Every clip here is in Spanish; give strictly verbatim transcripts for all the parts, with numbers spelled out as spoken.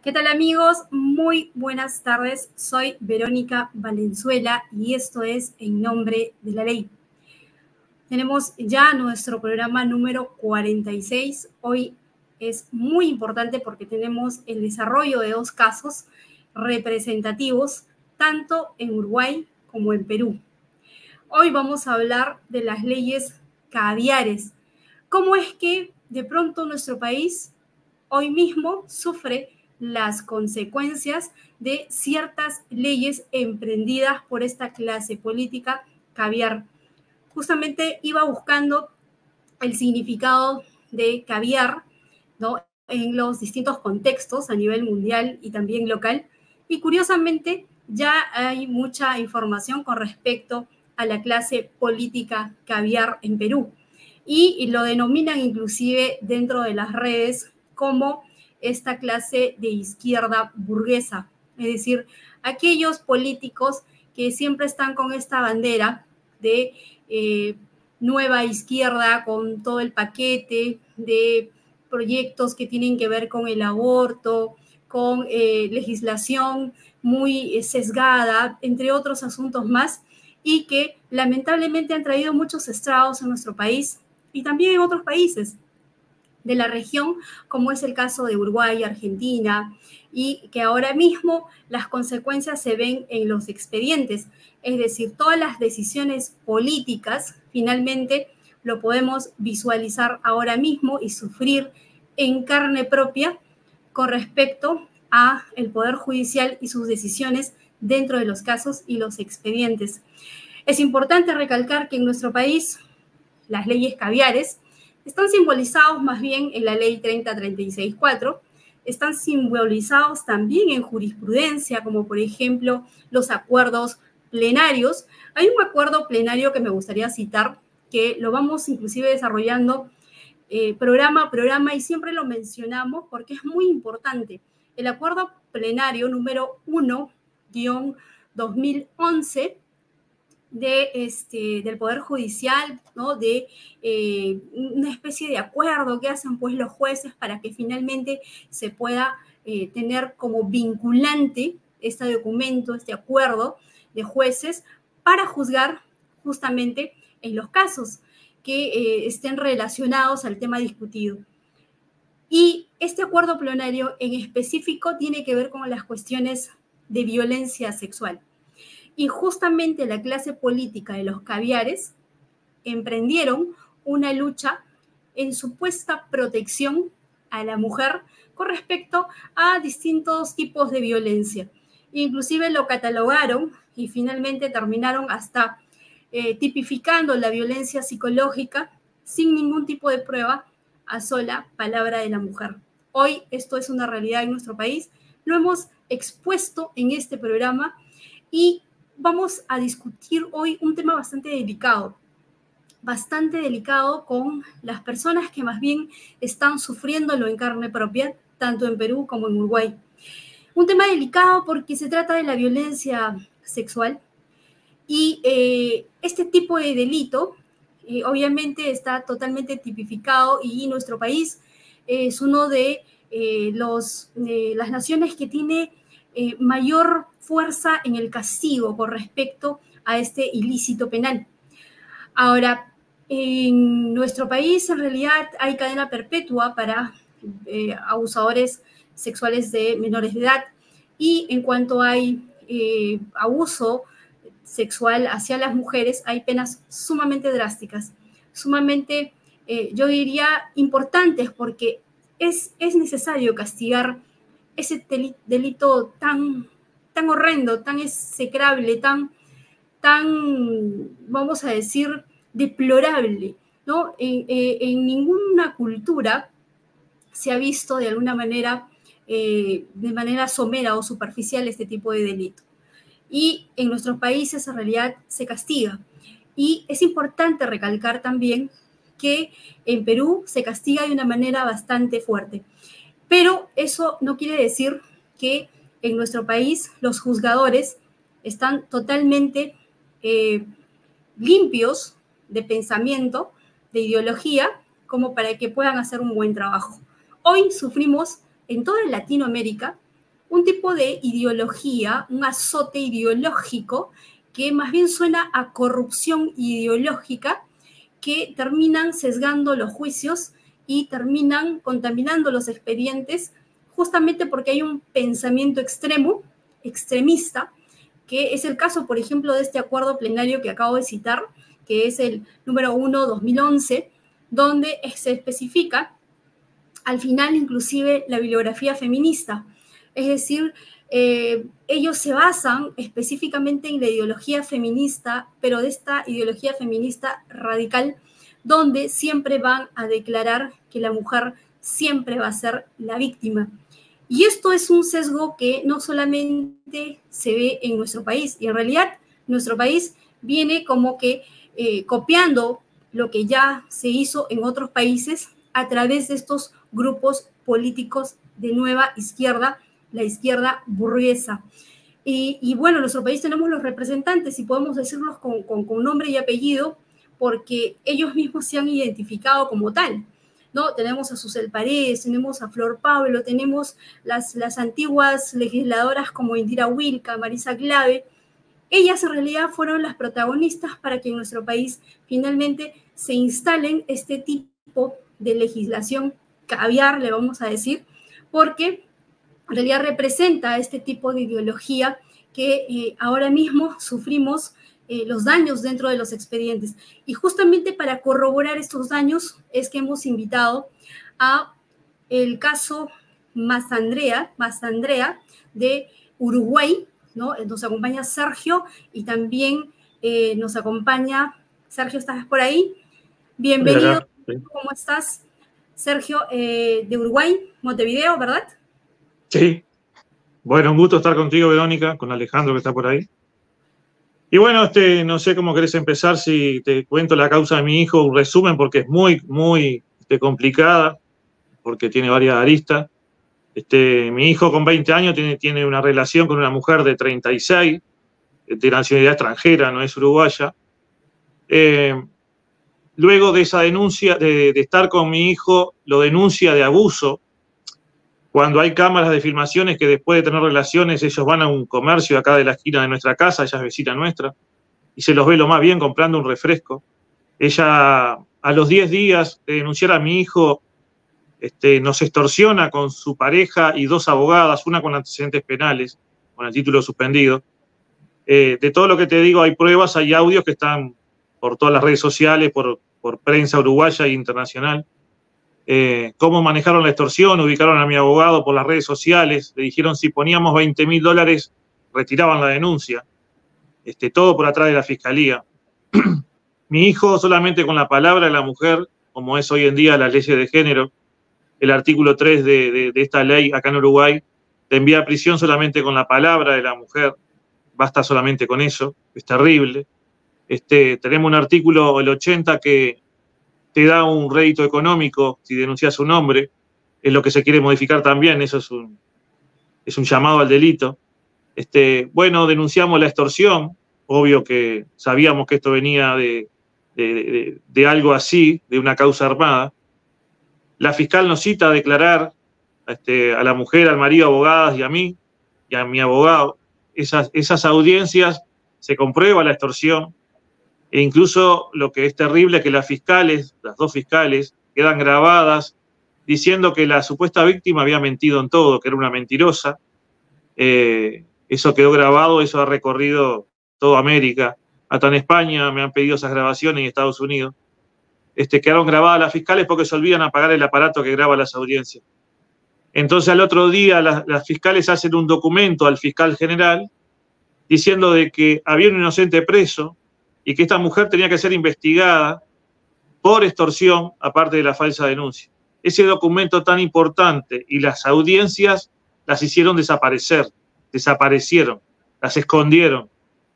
¿Qué tal, amigos? Muy buenas tardes. Soy Verónica Valenzuela y esto es En Nombre de la Ley. Tenemos ya nuestro programa número cuarenta y seis. Hoy es muy importante porque tenemos el desarrollo de dos casos representativos, tanto en Uruguay como en Perú. Hoy vamos a hablar de las leyes caviares. ¿Cómo es que de pronto nuestro país hoy mismo sufre las consecuencias de ciertas leyes emprendidas por esta clase política caviar? Justamente iba buscando el significado de caviar, ¿no?, en los distintos contextos a nivel mundial y también local, y curiosamente ya hay mucha información con respecto a la clase política caviar en Perú, y, y lo denominan inclusive dentro de las redes como esta clase de izquierda burguesa, es decir, aquellos políticos que siempre están con esta bandera de eh, nueva izquierda, con todo el paquete de proyectos que tienen que ver con el aborto, con eh, legislación muy eh, sesgada, entre otros asuntos más, y que lamentablemente han traído muchos estragos en nuestro país y también en otros países de la región, como es el caso de Uruguay, Argentina, y que ahora mismo las consecuencias se ven en los expedientes, es decir, todas las decisiones políticas finalmente lo podemos visualizar ahora mismo y sufrir en carne propia con respecto a el Poder Judicial y sus decisiones dentro de los casos y los expedientes. Es importante recalcar que en nuestro país las leyes caviares están simbolizados más bien en la ley treinta treinta y seis cuatro, están simbolizados también en jurisprudencia, como por ejemplo los acuerdos plenarios. Hay un acuerdo plenario que me gustaría citar, que lo vamos inclusive desarrollando eh, programa a programa y siempre lo mencionamos porque es muy importante. El acuerdo plenario número uno guión dos mil once de este, del Poder Judicial, ¿no?, de eh, una especie de acuerdo que hacen pues los jueces para que finalmente se pueda eh, tener como vinculante este documento, este acuerdo de jueces para juzgar justamente en los casos que eh, estén relacionados al tema discutido. Y este acuerdo plenario en específico tiene que ver con las cuestiones de violencia sexual. Y justamente la clase política de los caviares emprendieron una lucha en supuesta protección a la mujer con respecto a distintos tipos de violencia. Inclusive lo catalogaron y finalmente terminaron hasta eh, tipificando la violencia psicológica sin ningún tipo de prueba a sola palabra de la mujer. Hoy esto es una realidad en nuestro país, lo hemos expuesto en este programa y vamos a discutir hoy un tema bastante delicado, bastante delicado con las personas que más bien están sufriéndolo en carne propia, tanto en Perú como en Uruguay. Un tema delicado porque se trata de la violencia sexual y eh, este tipo de delito eh, obviamente está totalmente tipificado y nuestro país es uno de eh, los, eh, las naciones que tiene eh, mayor fuerza en el castigo con respecto a este ilícito penal. Ahora, en nuestro país en realidad hay cadena perpetua para eh, abusadores sexuales de menores de edad, y en cuanto hay eh, abuso sexual hacia las mujeres hay penas sumamente drásticas, sumamente, eh, yo diría, importantes, porque es, es necesario castigar ese delito tan, tan horrendo, tan execrable, tan, tan, vamos a decir, deplorable, ¿no? En, en ninguna cultura se ha visto de alguna manera, eh, de manera somera o superficial este tipo de delito. Y en nuestros países en realidad se castiga. Y es importante recalcar también que en Perú se castiga de una manera bastante fuerte. Pero eso no quiere decir que en nuestro país los juzgadores están totalmente eh, limpios de pensamiento, de ideología, como para que puedan hacer un buen trabajo. Hoy sufrimos en toda Latinoamérica un tipo de ideología, un azote ideológico que más bien suena a corrupción ideológica, que terminan sesgando los juicios y terminan contaminando los expedientes, justamente porque hay un pensamiento extremo, extremista, que es el caso, por ejemplo, de este acuerdo plenario que acabo de citar, que es el número uno dos mil once, donde se especifica al final inclusive la bibliografía feminista. Es decir, eh, ellos se basan específicamente en la ideología feminista, pero de esta ideología feminista radical, donde siempre van a declarar que la mujer siempre va a ser la víctima. Y esto es un sesgo que no solamente se ve en nuestro país, y en realidad nuestro país viene como que eh, copiando lo que ya se hizo en otros países a través de estos grupos políticos de nueva izquierda, la izquierda burguesa. Y, y bueno, en nuestro país tenemos los representantes, y podemos decirlos con, con, con nombre y apellido, porque ellos mismos se han identificado como tal, ¿no? Tenemos a Susel Paredes, tenemos a Flor Pablo, tenemos las, las antiguas legisladoras como Indira Wilca, Marisa Clave. Ellas en realidad fueron las protagonistas para que en nuestro país finalmente se instalen este tipo de legislación caviar, le vamos a decir, porque en realidad representa este tipo de ideología que eh, ahora mismo sufrimos eh, los daños dentro de los expedientes. Y justamente para corroborar estos daños es que hemos invitado a el caso Mazandrea, Mazandrea de Uruguay, ¿no? Nos acompaña Sergio y también eh, nos acompaña, Sergio, ¿estás por ahí? Bienvenido, ¿cómo estás? Sergio, eh, de Uruguay, Montevideo, ¿verdad? Sí. Bueno, un gusto estar contigo, Verónica, con Alejandro que está por ahí. Y bueno, este, no sé cómo querés empezar, si te cuento la causa de mi hijo, un resumen, porque es muy, muy este, complicada, porque tiene varias aristas. Este, mi hijo con veinte años tiene, tiene una relación con una mujer de treinta y seis, de nacionalidad extranjera, no es uruguaya. Eh, luego de esa denuncia, de, de estar con mi hijo, lo denuncia de abuso. Cuando hay cámaras de filmaciones que después de tener relaciones, ellos van a un comercio acá de la esquina de nuestra casa, ella es vecina nuestra, y se los ve lo más bien comprando un refresco. Ella, a los diez días de denunciar a mi hijo, este, nos extorsiona con su pareja y dos abogadas, una con antecedentes penales, con el título suspendido. Eh, de todo lo que te digo, hay pruebas, hay audios que están por todas las redes sociales, por, por prensa uruguaya e internacional. Eh, cómo manejaron la extorsión, ubicaron a mi abogado por las redes sociales, le dijeron si poníamos veinte mil dólares, retiraban la denuncia. Este, todo por atrás de la fiscalía. Mi hijo, solamente con la palabra de la mujer, como es hoy en día la ley de género, el artículo tres de, de, de esta ley acá en Uruguay, te envía a prisión solamente con la palabra de la mujer, basta solamente con eso, es terrible. Este, tenemos un artículo, el ochenta, que te da un rédito económico si denuncias un hombre, es lo que se quiere modificar también, eso es un, es un llamado al delito. Este, bueno, denunciamos la extorsión, obvio que sabíamos que esto venía de, de, de, de algo así, de una causa armada. La fiscal nos cita a declarar este, a la mujer, al marido, abogadas y a mí, y a mi abogado. Esas, esas audiencias se comprueba la extorsión. E incluso lo que es terrible es que las fiscales, las dos fiscales, quedan grabadas diciendo que la supuesta víctima había mentido en todo, que era una mentirosa. Eh, eso quedó grabado, eso ha recorrido toda América. Hasta en España me han pedido esas grabaciones y Estados Unidos. Este, quedaron grabadas las fiscales porque se olvidan apagar el aparato que graba las audiencias. Entonces al otro día las, las fiscales hacen un documento al fiscal general diciendo de que había un inocente preso y que esta mujer tenía que ser investigada por extorsión, aparte de la falsa denuncia. Ese documento tan importante y las audiencias las hicieron desaparecer, desaparecieron, las escondieron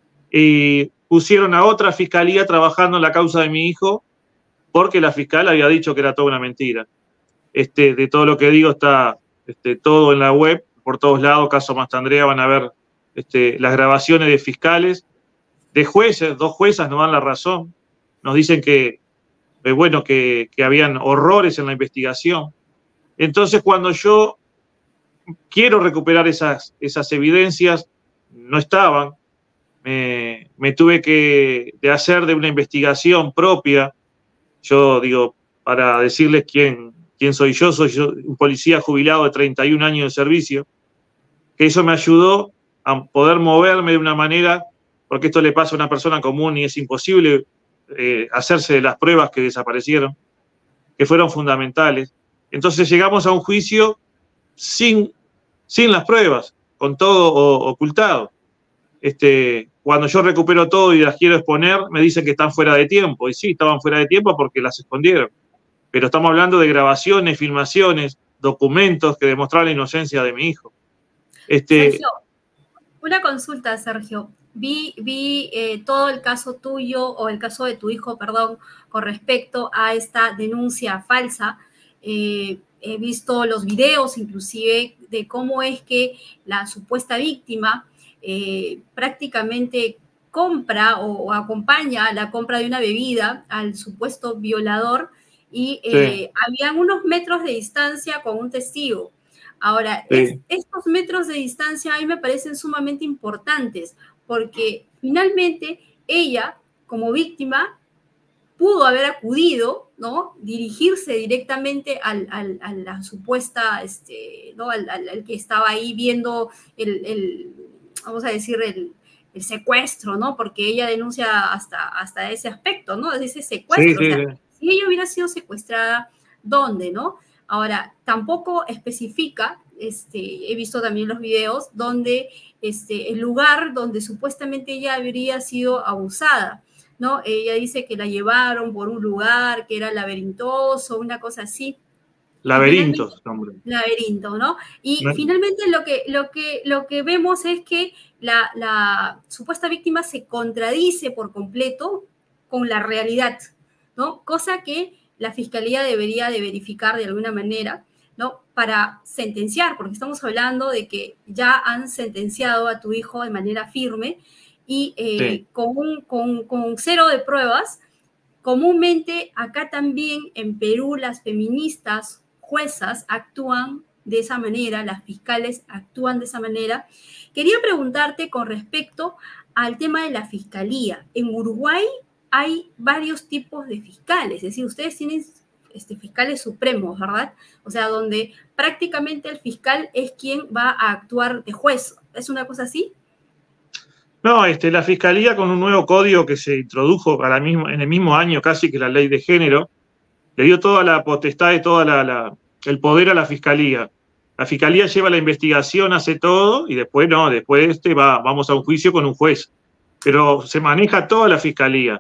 y pusieron a otra fiscalía trabajando en la causa de mi hijo porque la fiscal había dicho que era toda una mentira. Este, de todo lo que digo está este, todo en la web, por todos lados, caso Mazandrea, van a ver este, las grabaciones de fiscales, de jueces, dos juezas nos dan la razón, nos dicen que, eh, bueno, que, que habían horrores en la investigación. Entonces, cuando yo quiero recuperar esas, esas evidencias, no estaban. Me, me tuve que de hacer de una investigación propia. Yo digo, para decirles quién, quién soy yo, soy yo, un policía jubilado de treinta y un años de servicio, que eso me ayudó a poder moverme de una manera, porque esto le pasa a una persona común y es imposible eh, hacerse de las pruebas que desaparecieron, que fueron fundamentales. Entonces llegamos a un juicio sin, sin las pruebas, con todo ocultado. Este, cuando yo recupero todo y las quiero exponer, me dicen que están fuera de tiempo. Y sí, estaban fuera de tiempo porque las escondieron. Pero estamos hablando de grabaciones, filmaciones, documentos que demostraron la inocencia de mi hijo. Este, Sergio, una consulta, Sergio. Vi, vi eh, todo el caso tuyo, o el caso de tu hijo, perdón, con respecto a esta denuncia falsa. Eh, he visto los videos, inclusive, de cómo es que la supuesta víctima Eh, prácticamente compra o, o acompaña a la compra de una bebida al supuesto violador y eh, sí. habían unos metros de distancia con un testigo. Ahora, sí. es, estos metros de distancia a mí me parecen sumamente importantes porque finalmente ella, como víctima, pudo haber acudido, ¿no? Dirigirse directamente al, al, a la supuesta, este, ¿no? al, al, al que estaba ahí viendo el, el vamos a decir, el, el secuestro, ¿no? Porque ella denuncia hasta, hasta ese aspecto, ¿no? Ese secuestro. Sí, sí, o sea, sí. Si ella hubiera sido secuestrada, ¿dónde, no? Ahora, tampoco especifica, este, he visto también los videos, donde este, el lugar donde supuestamente ella habría sido abusada, ¿no? Ella dice que la llevaron por un lugar que era laberintoso, una cosa así. Laberintos, hombre. Laberinto, ¿no? Y no. finalmente lo que, lo, que, lo que vemos es que la, la supuesta víctima se contradice por completo con la realidad, ¿no? Cosa que la fiscalía debería de verificar de alguna manera, ¿no? Para sentenciar, porque estamos hablando de que ya han sentenciado a tu hijo de manera firme y eh, sí. con, un, con, con cero de pruebas. Comúnmente acá también en Perú las feministas juezas actúan de esa manera, las fiscales actúan de esa manera. Quería preguntarte con respecto al tema de la fiscalía. En Uruguay hay varios tipos de fiscales, es decir, ustedes tienen este, fiscales supremos, ¿verdad? O sea, donde prácticamente el fiscal es quien va a actuar de juez. ¿Es una cosa así? No, este, la fiscalía con un nuevo código que se introdujo a la misma, en el mismo año casi que la ley de género, le dio toda la potestad y todo la, la, el poder a la fiscalía. La fiscalía lleva la investigación, hace todo, y después no, después este va, vamos a un juicio con un juez. Pero se maneja toda la fiscalía.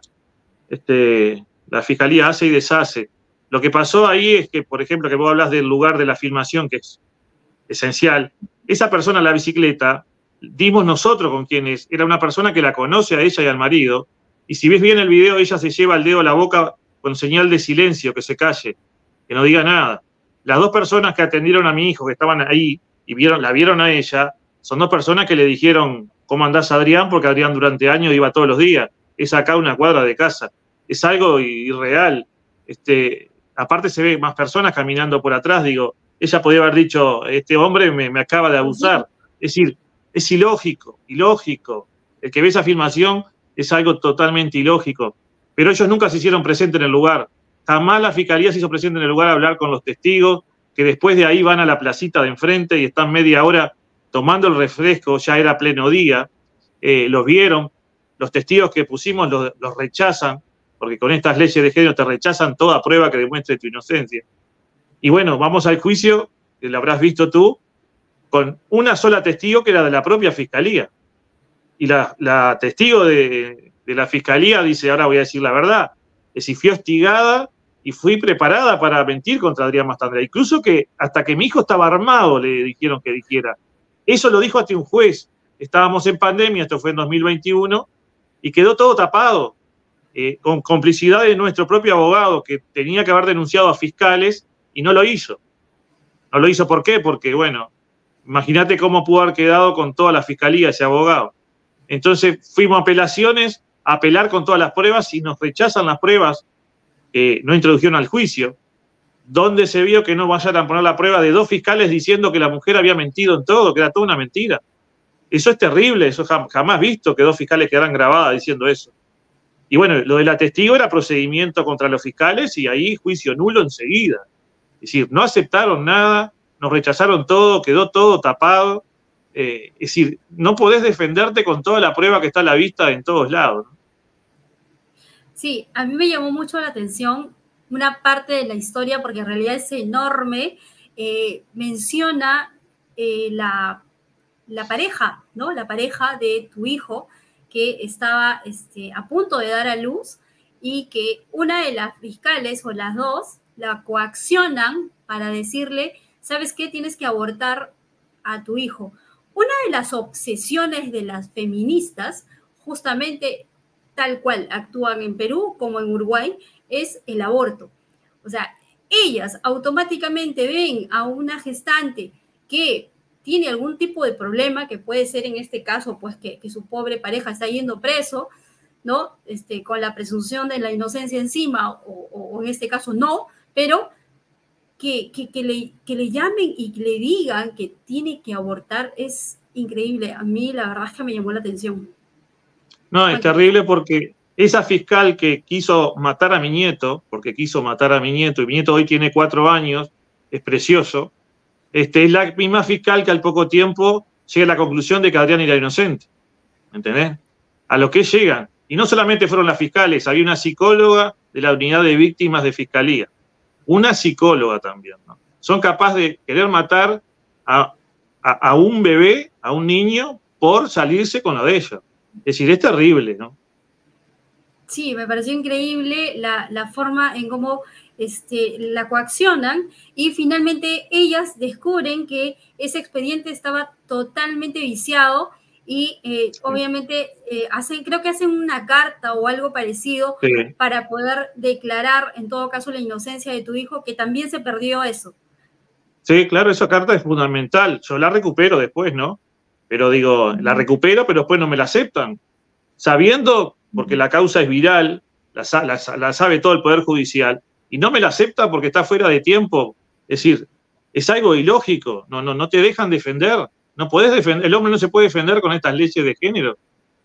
Este, la fiscalía hace y deshace. Lo que pasó ahí es que, por ejemplo, que vos hablas del lugar de la filmación, que es esencial, esa persona en la bicicleta, dimos nosotros con quién es, era una persona que la conoce a ella y al marido, y si ves bien el video, ella se lleva el dedo a la boca con señal de silencio, que se calle, que no diga nada. Las dos personas que atendieron a mi hijo, que estaban ahí y vieron, la vieron a ella, son dos personas que le dijeron, ¿cómo andás, Adrián? Porque Adrián durante años iba todos los días. Es acá una cuadra de casa. Es algo irreal. Este, aparte se ve más personas caminando por atrás. Digo, ella podía haber dicho, este hombre me, me acaba de abusar. Es decir, es ilógico, ilógico. El que ve esa filmación es algo totalmente ilógico. Pero ellos nunca se hicieron presentes en el lugar. Jamás la fiscalía se hizo presente en el lugar a hablar con los testigos, que después de ahí van a la placita de enfrente y están media hora tomando el refresco, ya era pleno día. Eh, los vieron, los testigos que pusimos los, los rechazan, porque con estas leyes de género te rechazan toda prueba que demuestre tu inocencia. Y bueno, vamos al juicio, que lo habrás visto tú, con una sola testigo que era de la propia fiscalía. Y la, la testigo de, de la fiscalía dice, ahora voy a decir la verdad, es si fui hostigada y fui preparada para mentir contra Adrián Mastandrea. Incluso que hasta que mi hijo estaba armado le dijeron que dijera. Eso lo dijo hasta un juez. Estábamos en pandemia, esto fue en dos mil veintiuno, y quedó todo tapado, eh, con complicidad de nuestro propio abogado, que tenía que haber denunciado a fiscales y no lo hizo. No lo hizo, ¿por qué? Porque, bueno, imagínate cómo pudo haber quedado con toda la fiscalía ese abogado. Entonces fuimos a apelaciones, a apelar con todas las pruebas y nos rechazan las pruebas que no introdujeron al juicio. ¿dónde se vio que no vayan a poner la prueba de dos fiscales diciendo que la mujer había mentido en todo, que era toda una mentira? Eso es terrible, eso jamás visto que dos fiscales quedaran grabadas diciendo eso. Y bueno, lo de la testigo era procedimiento contra los fiscales y ahí juicio nulo enseguida. Es decir, no aceptaron nada, nos rechazaron todo, quedó todo tapado. Eh, es decir, no podés defenderte con toda la prueba que está a la vista en todos lados, ¿no? Sí, a mí me llamó mucho la atención una parte de la historia, porque en realidad es enorme. Eh, menciona eh, la, la pareja, ¿no? La pareja de tu hijo, que estaba este, a punto de dar a luz y que una de las fiscales o las dos la coaccionan para decirle, ¿sabes qué? Tienes que abortar a tu hijo. Una de las obsesiones de las feministas, justamente tal cual actúan en Perú como en Uruguay, es el aborto. O sea, ellas automáticamente ven a una gestante que tiene algún tipo de problema, que puede ser en este caso, pues que, que su pobre pareja está yendo preso, ¿no? Este, con la presunción de la inocencia encima, o, o en este caso no, pero que, que, que, le, que le llamen y que le digan que tiene que abortar es increíble. A mí la verdad es que me llamó la atención. No, es terrible porque esa fiscal que quiso matar a mi nieto, porque quiso matar a mi nieto, y mi nieto hoy tiene cuatro años, es precioso, este, es la misma fiscal que al poco tiempo llega a la conclusión de que Adrián era inocente. ¿Entendés? A lo que llegan. Y no solamente fueron las fiscales, había una psicóloga de la unidad de víctimas de fiscalía. Una psicóloga también, ¿no? Son capaces de querer matar a, a, a un bebé, a un niño, por salirse con lo de ella. Es decir, es terrible, ¿no? Sí, me pareció increíble la, la forma en cómo este, la coaccionan y finalmente ellas descubren que ese expediente estaba totalmente viciado y eh, sí. obviamente eh, hacen, creo que hacen una carta o algo parecido sí. para poder declarar en todo caso la inocencia de tu hijo, que también se perdió eso. Sí, claro, esa carta es fundamental. Yo la recupero después, ¿no? Pero digo, la recupero, pero después no me la aceptan. Sabiendo, porque la causa es viral, la, la, la sabe todo el Poder Judicial, y no me la acepta porque está fuera de tiempo. Es decir, es algo ilógico, no, no, no te dejan defender. No podés defender, el hombre no se puede defender con estas leyes de género.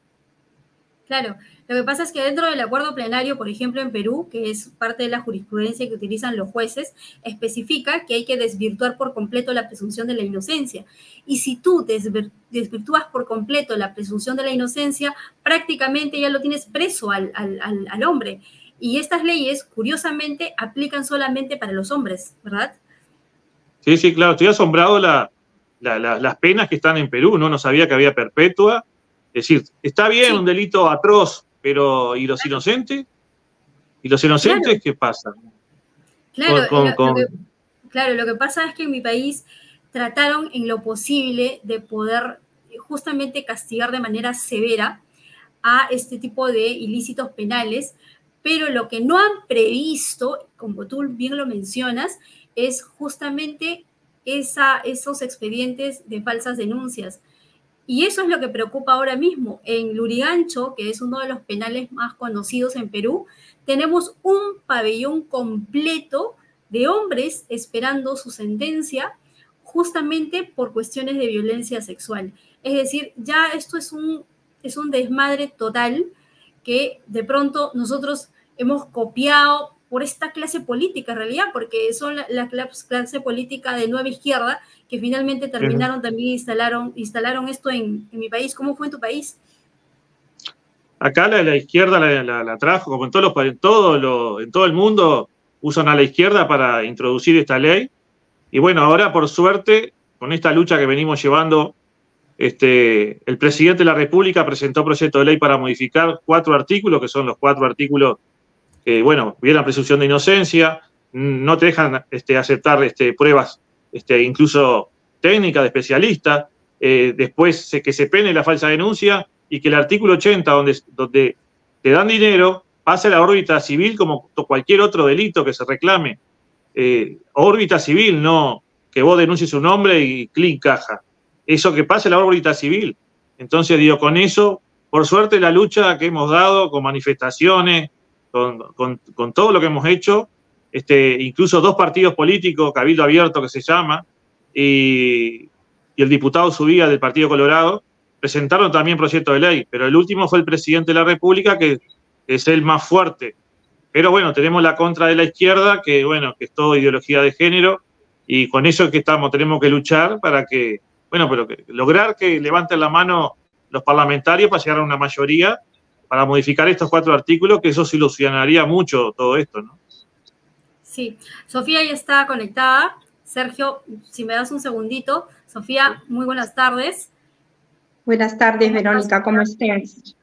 Claro, lo que pasa es que dentro del acuerdo plenario, por ejemplo, en Perú, que es parte de la jurisprudencia que utilizan los jueces, especifica que hay que desvirtuar por completo la presunción de la inocencia. Y si tú desvirtúas por completo la presunción de la inocencia, prácticamente ya lo tienes preso al, al, al, al hombre. Y estas leyes, curiosamente, aplican solamente para los hombres, ¿verdad? Sí, sí, claro. Estoy asombrado la, la, la, las penas que están en Perú, ¿no? No sabía que había perpetua. Es decir, está bien sí. un delito atroz, pero ¿y los claro. inocentes? ¿Y los inocentes claro. qué pasa? Claro, con, lo, con... Lo que, claro, lo que pasa es que en mi país trataron en lo posible de poder justamente castigar de manera severa a este tipo de ilícitos penales, pero lo que no han previsto, como tú bien lo mencionas, es justamente esa, esos expedientes de falsas denuncias. Y eso es lo que preocupa ahora mismo. En Lurigancho, que es uno de los penales más conocidos en Perú, tenemos un pabellón completo de hombres esperando su sentencia justamente por cuestiones de violencia sexual. Es decir, ya esto es un, es un desmadre total que de pronto nosotros hemos copiado por esta clase política en realidad, porque son la, la clase política de nueva izquierda que finalmente terminaron uh-huh. también instalaron, instalaron esto en, en mi país. ¿Cómo fue en tu país? Acá la, la izquierda la, la, la trajo, como en, todos los, en, todo lo, en todo el mundo, usan a la izquierda para introducir esta ley. Y bueno, ahora por suerte, con esta lucha que venimos llevando, este, el presidente de la República presentó proyecto de ley para modificar cuatro artículos, que son los cuatro artículos que, bueno, violan presunción de inocencia, no te dejan este, aceptar este, pruebas, este, incluso técnicas de especialistas, eh, después que se pene la falsa denuncia y que el artículo ochenta, donde, donde te dan dinero, pase a la órbita civil como cualquier otro delito que se reclame. Eh, órbita civil, no que vos denuncies un nombre y clic caja. Eso que pase a la órbita civil. Entonces, digo, con eso, por suerte, la lucha que hemos dado con manifestaciones, Con, con, con todo lo que hemos hecho, este, incluso dos partidos políticos, Cabildo Abierto que se llama, y, y el diputado Subía del Partido Colorado, presentaron también proyecto de ley, pero el último fue el presidente de la República, que es el más fuerte. Pero bueno, tenemos la contra de la izquierda, que bueno, que es todo ideología de género, y con eso es que estamos, tenemos que luchar para que, bueno, pero que, lograr que levanten la mano los parlamentarios para llegar a una mayoría, para modificar estos cuatro artículos, que eso solucionaría mucho todo esto, ¿no? Sí, Sofía ya está conectada. Sergio, si me das un segundito. Sofía, muy buenas tardes. Buenas tardes, Verónica, ¿cómo estás?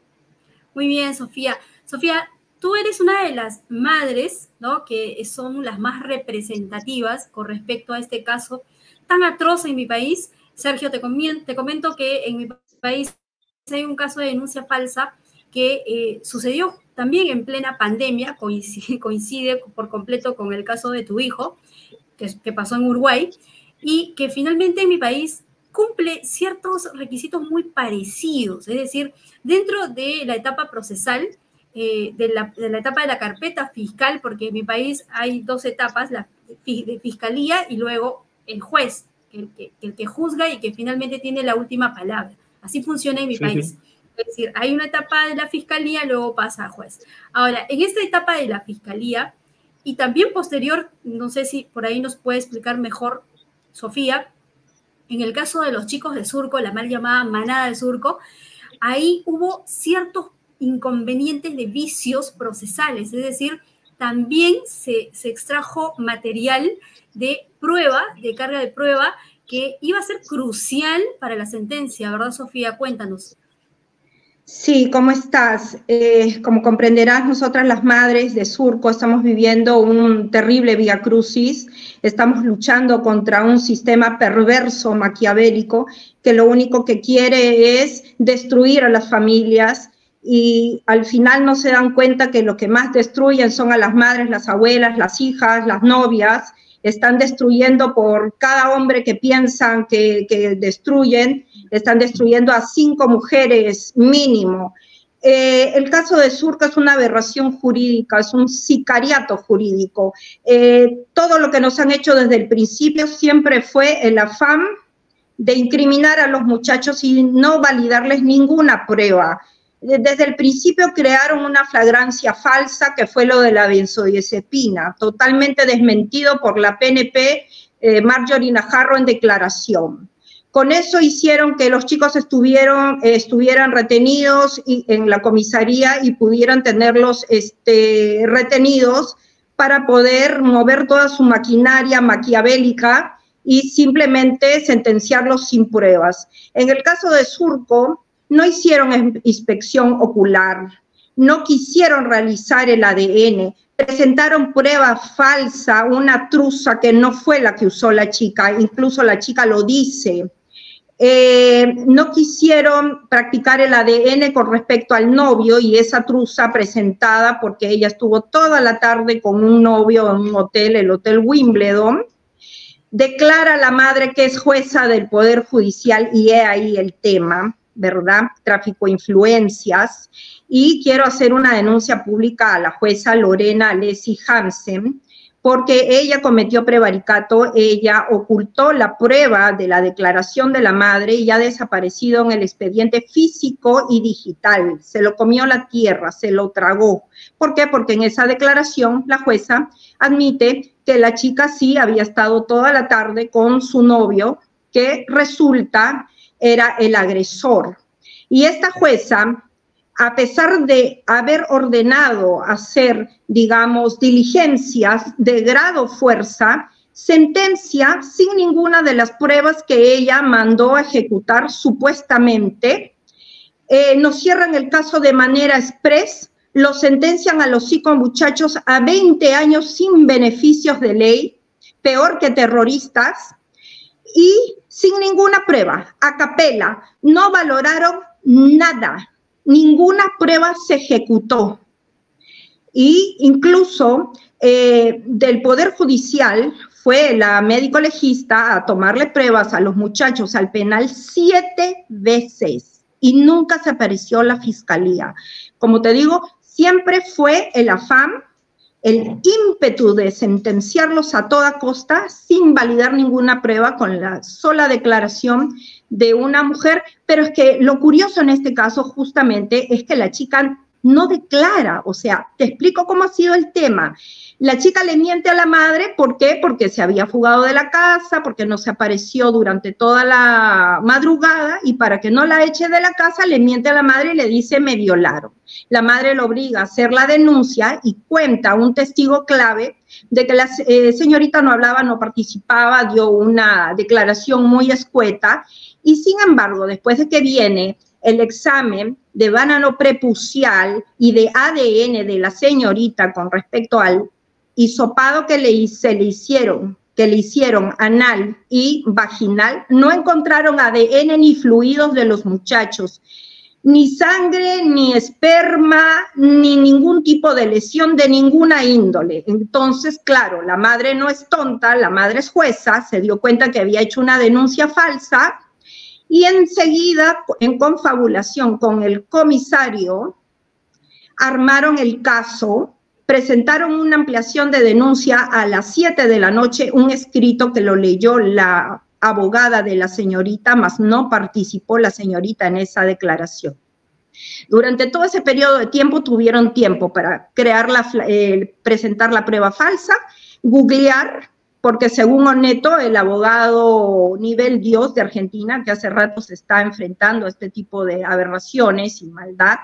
Muy bien, Sofía. Sofía, tú eres una de las madres, ¿no?, que son las más representativas con respecto a este caso tan atroz en mi país. Sergio, te comento, te comento que en mi país hay un caso de denuncia falsa que eh, sucedió también en plena pandemia, coincide, coincide por completo con el caso de tu hijo, que, que pasó en Uruguay, y que finalmente en mi país cumple ciertos requisitos muy parecidos, es decir, dentro de la etapa procesal, eh, de, la, de la etapa de la carpeta fiscal, porque en mi país hay dos etapas, la de fiscalía y luego el juez, el que, el que juzga y que finalmente tiene la última palabra. Así funciona en mi sí, país. Sí. Es decir, hay una etapa de la fiscalía, luego pasa a juez. Ahora, en esta etapa de la fiscalía, y también posterior, no sé si por ahí nos puede explicar mejor, Sofía, en el caso de los chicos de Surco, la mal llamada manada de Surco, ahí hubo ciertos inconvenientes de vicios procesales, es decir, también se, se extrajo material de prueba, de carga de prueba, que iba a ser crucial para la sentencia, ¿verdad, Sofía? Cuéntanos. Sí, ¿cómo estás? Eh, como comprenderás, nosotras las madres de Surco estamos viviendo un terrible viacrucis, estamos luchando contra un sistema perverso, maquiavélico, que lo único que quiere es destruir a las familias y al final no se dan cuenta que lo que más destruyen son a las madres, las abuelas, las hijas, las novias, están destruyendo por cada hombre que piensan que, que destruyen, están destruyendo a cinco mujeres mínimo. Eh, el caso de Surco es una aberración jurídica, es un sicariato jurídico. Eh, todo lo que nos han hecho desde el principio siempre fue el afán de incriminar a los muchachos y no validarles ninguna prueba. Desde el principio crearon una flagrancia falsa que fue lo de la benzodiazepina, totalmente desmentido por la P N P, eh, Marjorie Najarro en declaración. Con eso hicieron que los chicos estuvieron, eh, estuvieran retenidos y, en la comisaría y pudieran tenerlos este, retenidos para poder mover toda su maquinaria maquiavélica y simplemente sentenciarlos sin pruebas. En el caso de Surco, no hicieron inspección ocular, no quisieron realizar el A D N, presentaron prueba falsa, una truza que no fue la que usó la chica, incluso la chica lo dice. Eh, no quisieron practicar el A D N con respecto al novio y esa truza presentada porque ella estuvo toda la tarde con un novio en un hotel, el Hotel Wimbledon. Declara la madre que es jueza del Poder Judicial y he ahí el tema, ¿verdad? Tráfico de influencias. Y quiero hacer una denuncia pública a la jueza Lorena Alessi Hansen, porque ella cometió prevaricato, ella ocultó la prueba de la declaración de la madre y ha desaparecido en el expediente físico y digital. Se lo comió la tierra, se lo tragó. ¿Por qué? Porque en esa declaración la jueza admite que la chica sí había estado toda la tarde con su novio, que resulta era el agresor. Y esta jueza, a pesar de haber ordenado hacer, digamos, diligencias de grado fuerza, sentencia sin ninguna de las pruebas que ella mandó a ejecutar supuestamente. Eh, nos cierran el caso de manera express, los sentencian a los cinco muchachos a veinte años sin beneficios de ley, peor que terroristas, y sin ninguna prueba, a capela, no valoraron nada. Ninguna prueba se ejecutó. Y incluso eh, del Poder Judicial fue la médico legista a tomarle pruebas a los muchachos al penal siete veces y nunca se apareció la fiscalía. Como te digo, siempre fue el afán el ímpetu de sentenciarlos a toda costa sin validar ninguna prueba con la sola declaración de una mujer. Pero es que lo curioso en este caso justamente es que la chica no declara. O sea, te explico cómo ha sido el tema. La chica le miente a la madre, ¿por qué? Porque se había fugado de la casa, porque no se apareció durante toda la madrugada, y para que no la eche de la casa le miente a la madre y le dice me violaron. La madre lo obliga a hacer la denuncia y cuenta un testigo clave de que la eh, señorita no hablaba, no participaba, dio una declaración muy escueta, y sin embargo, después de que viene el examen de banano prepucial y de A D N de la señorita con respecto al hisopado que le, se le hicieron, que le hicieron anal y vaginal, no encontraron A D N ni fluidos de los muchachos, ni sangre, ni esperma, ni ningún tipo de lesión de ninguna índole. Entonces, claro, la madre no es tonta, la madre es jueza, se dio cuenta que había hecho una denuncia falsa, y enseguida, en confabulación con el comisario, armaron el caso, presentaron una ampliación de denuncia a las siete de la noche, un escrito que lo leyó la abogada de la señorita, mas no participó la señorita en esa declaración. Durante todo ese periodo de tiempo tuvieron tiempo para crear la, eh, presentar la prueba falsa, googlear, porque según Oneto, el abogado nivel Dios de Argentina, que hace rato se está enfrentando a este tipo de aberraciones y maldad,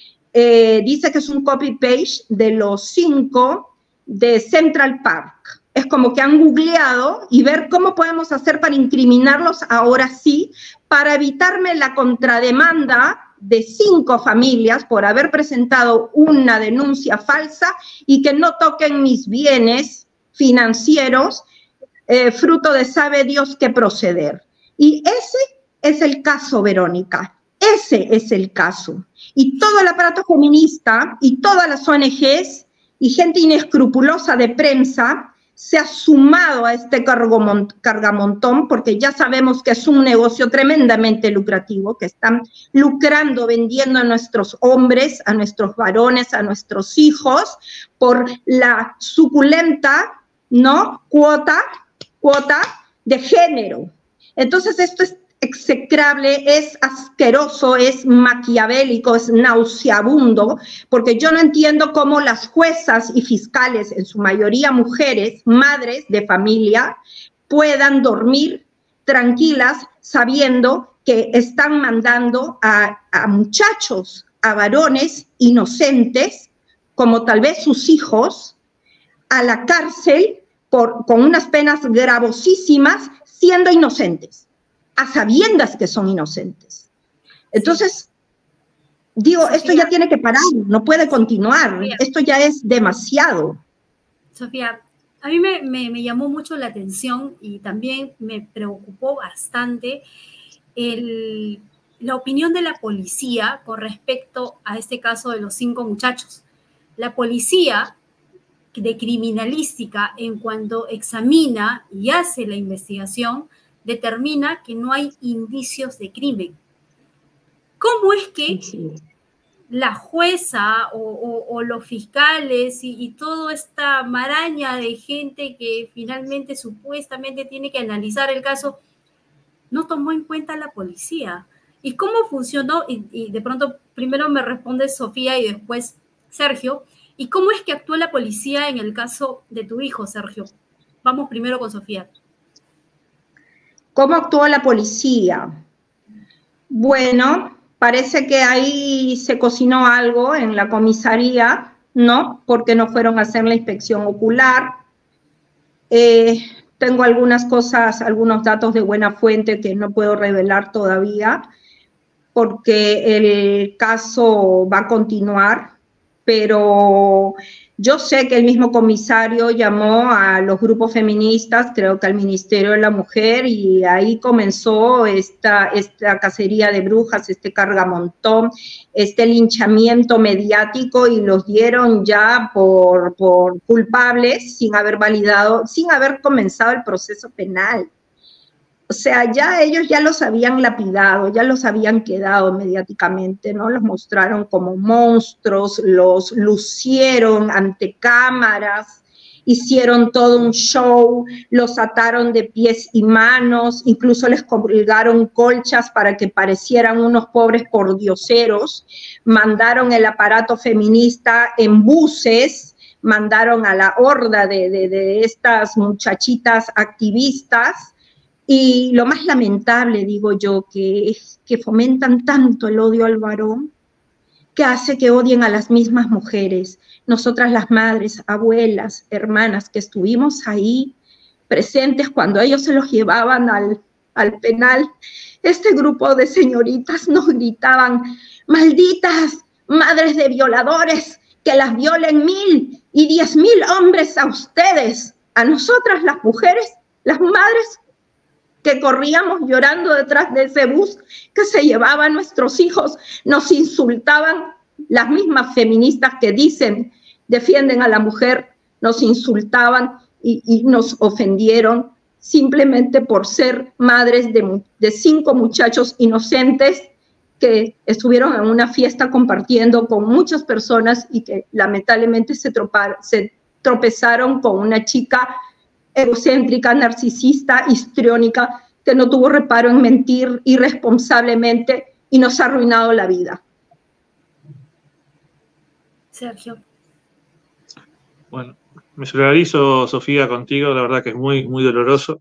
Eh, dice que es un copy-paste de los cinco de Central Park. Es como que han googleado y ver cómo podemos hacer para incriminarlos ahora sí, para evitarme la contrademanda de cinco familias por haber presentado una denuncia falsa y que no toquen mis bienes financieros, eh, fruto de sabe Dios qué proceder. Y ese es el caso, Verónica. Ese es el caso. Y todo el aparato feminista y todas las O N Ges y gente inescrupulosa de prensa se ha sumado a este cargamontón, porque ya sabemos que es un negocio tremendamente lucrativo, que están lucrando vendiendo a nuestros hombres, a nuestros varones, a nuestros hijos, por la suculenta, ¿no?, cuota, cuota de género. Entonces esto es execrable, es asqueroso, es maquiavélico, es nauseabundo, porque yo no entiendo cómo las juezas y fiscales, en su mayoría mujeres, madres de familia, puedan dormir tranquilas sabiendo que están mandando a, a muchachos, a varones inocentes, como tal vez sus hijos, a la cárcel por, con unas penas gravosísimas, siendo inocentes, a sabiendas que son inocentes. Entonces, digo, Sofía, esto ya tiene que parar, no puede continuar, Sofía, esto ya es demasiado. Sofía, a mí me, me, me llamó mucho la atención y también me preocupó bastante el, la opinión de la policía con respecto a este caso de los cinco muchachos. La policía de criminalística, en cuanto examina y hace la investigación, determina que no hay indicios de crimen. ¿Cómo es que sí. la jueza o, o, o los fiscales y, y toda esta maraña de gente que finalmente supuestamente tiene que analizar el caso no tomó en cuenta a la policía? ¿Y cómo funcionó? Y, y de pronto primero me responde Sofía y después Sergio. ¿Y cómo es que actuó la policía en el caso de tu hijo, Sergio? Vamos primero con Sofía. ¿Cómo actuó la policía? Bueno, parece que ahí se cocinó algo en la comisaría, ¿no? Porque no fueron a hacer la inspección ocular. Eh, tengo algunas cosas, algunos datos de buena fuente que no puedo revelar todavía, porque el caso va a continuar, pero yo sé que el mismo comisario llamó a los grupos feministas, creo que al Ministerio de la Mujer, y ahí comenzó esta, esta cacería de brujas, este cargamontón, este linchamiento mediático, y los dieron ya por, por culpables sin haber validado, sin haber comenzado el proceso penal. O sea, ya ellos ya los habían lapidado, ya los habían quedado mediáticamente, ¿no? Los mostraron como monstruos, los lucieron ante cámaras, hicieron todo un show, los ataron de pies y manos, incluso les colgaron colchas para que parecieran unos pobres pordioseros, mandaron el aparato feminista en buses, mandaron a la horda de, de, de estas muchachitas activistas. Y lo más lamentable, digo yo, que es que fomentan tanto el odio al varón, que hace que odien a las mismas mujeres. Nosotras las madres, abuelas, hermanas, que estuvimos ahí presentes cuando ellos se los llevaban al, al penal, este grupo de señoritas nos gritaban, malditas madres de violadores, que las violen mil y diez mil hombres a ustedes, a nosotras las mujeres, las madres, que corríamos llorando detrás de ese bus que se llevaba a nuestros hijos, nos insultaban, las mismas feministas que dicen, defienden a la mujer, nos insultaban y, y nos ofendieron simplemente por ser madres de, de cinco muchachos inocentes que estuvieron en una fiesta compartiendo con muchas personas y que lamentablemente se, tropar, se tropezaron con una chica egocéntrica, narcisista, histriónica, que no tuvo reparo en mentir irresponsablemente y nos ha arruinado la vida. Sergio. Bueno, me solidarizo, Sofía, contigo, la verdad que es muy, muy doloroso.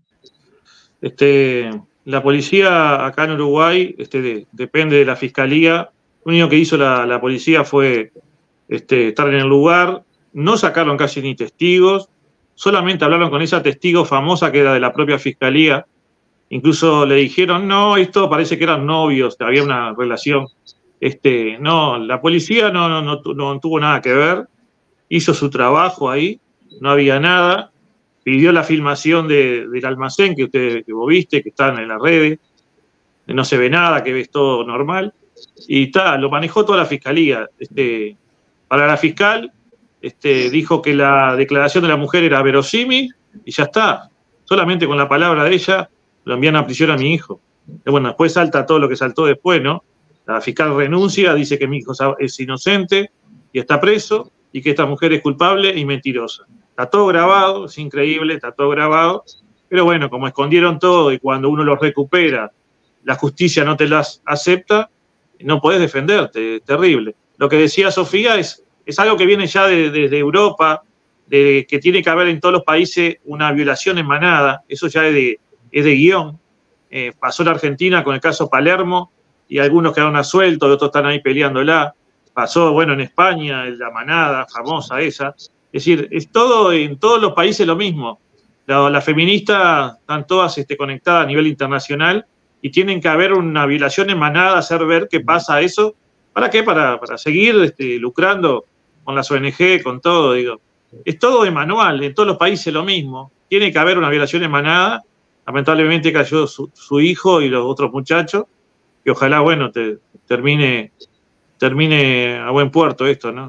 Este, la policía acá en Uruguay este, de, depende de la fiscalía. Lo único que hizo la, la policía fue este, estar en el lugar, no sacaron casi ni testigos, solamente hablaron con esa testigo famosa que era de la propia fiscalía. Incluso le dijeron, no, esto parece que eran novios, había una relación. Este, no, la policía no, no, no, no tuvo nada que ver, hizo su trabajo ahí, no había nada, pidió la filmación de, del almacén que, usted, que vos viste, que están en las redes, no se ve nada, que ves todo normal, y ta, lo manejó toda la fiscalía. Este, para la fiscal, Este, dijo que la declaración de la mujer era verosímil y ya está. Solamente con la palabra de ella lo envían a prisión a mi hijo. Y bueno, después salta todo lo que saltó después, ¿no? La fiscal renuncia, dice que mi hijo es inocente y está preso y que esta mujer es culpable y mentirosa. Está todo grabado, es increíble, está todo grabado. Pero bueno, como escondieron todo y cuando uno los recupera, la justicia no te las acepta, no podés defenderte, es terrible. Lo que decía Sofía es Es algo que viene ya desde de, de Europa, de que tiene que haber en todos los países una violación en manada. Eso ya es de, es de guión. Eh, pasó en Argentina con el caso Palermo y algunos quedaron a suelto, otros están ahí peleándola. Pasó, bueno, en España, la manada famosa esa. Es decir, es todo en todos los países lo mismo. Las la feministas están todas este, conectadas a nivel internacional y tienen que haber una violación en manada, hacer ver qué pasa eso. ¿Para qué? Para, para seguir este, lucrando con las O N G, con todo, digo. Es todo de manual, en todos los países lo mismo. Tiene que haber una violación en manada. Lamentablemente cayó su, su hijo y los otros muchachos, y ojalá, bueno, te, termine, termine a buen puerto esto, ¿no?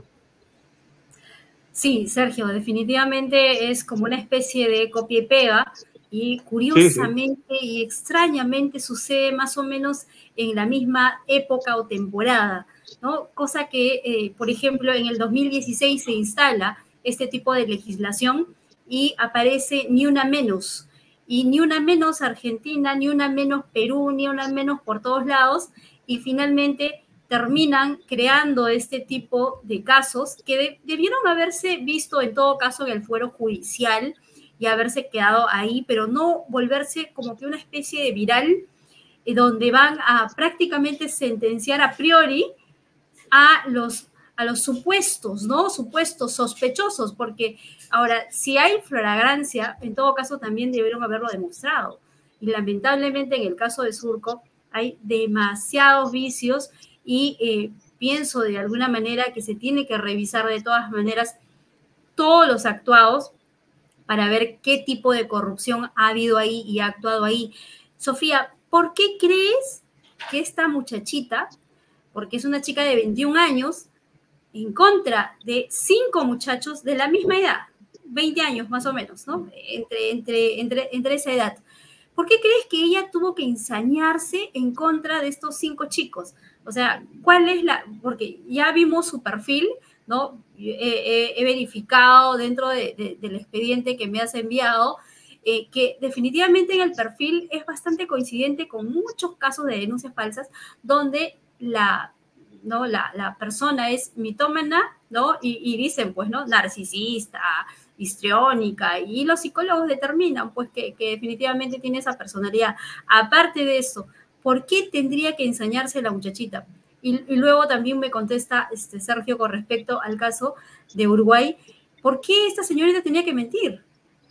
Sí, Sergio, definitivamente es como una especie de copia y pega, y curiosamente sí, sí. y extrañamente sucede más o menos en la misma época o temporada, ¿no? Cosa que, eh, por ejemplo, en el dos mil dieciséis se instala este tipo de legislación y aparece Ni Una Menos. Y Ni Una Menos Argentina, Ni Una Menos Perú, Ni Una Menos por todos lados. Y finalmente terminan creando este tipo de casos que de, debieron haberse visto en todo caso en el fuero judicial y haberse quedado ahí, pero no volverse como que una especie de viral eh, donde van a prácticamente sentenciar a priori a los, a los supuestos, ¿no? Supuestos sospechosos, porque ahora, si hay flagrancia, en todo caso también debieron haberlo demostrado. Y lamentablemente en el caso de Surco hay demasiados vicios y eh, pienso de alguna manera que se tiene que revisar de todas maneras todos los actuados para ver qué tipo de corrupción ha habido ahí y ha actuado ahí. Sofía, ¿por qué crees que esta muchachita, porque es una chica de veintiún años, en contra de cinco muchachos de la misma edad, veinte años más o menos, ¿no? Entre, entre, entre, entre esa edad, ¿por qué crees que ella tuvo que ensañarse en contra de estos cinco chicos? O sea, ¿cuál es la...? Porque ya vimos su perfil, ¿no? He, he, he verificado dentro de, de, del expediente que me has enviado, eh, que definitivamente en el perfil es bastante coincidente con muchos casos de denuncias falsas, donde la, ¿no? la, la persona es mitómana, ¿no? Y, y dicen, pues, ¿no? Narcisista, histriónica, y los psicólogos determinan pues que, que definitivamente tiene esa personalidad. Aparte de eso, ¿por qué tendría que ensañarse la muchachita? Y, y luego también me contesta este Sergio con respecto al caso de Uruguay, ¿por qué esta señorita tenía que mentir?